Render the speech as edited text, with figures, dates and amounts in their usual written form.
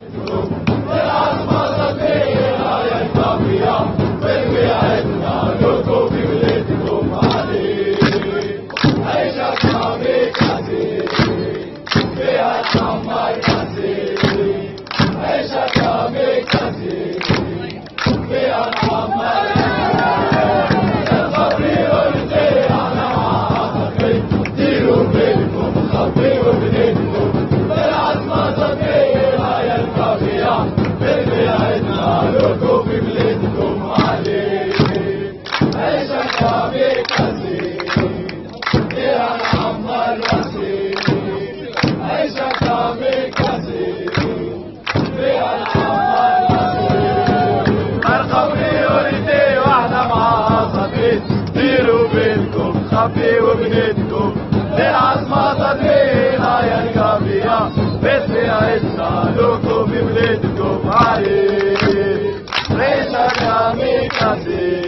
خبيوا بنيتكم للعظمة تدرينا يا القافية باسمي عزنا لكم ببلادكم علي ريشة كاميكازي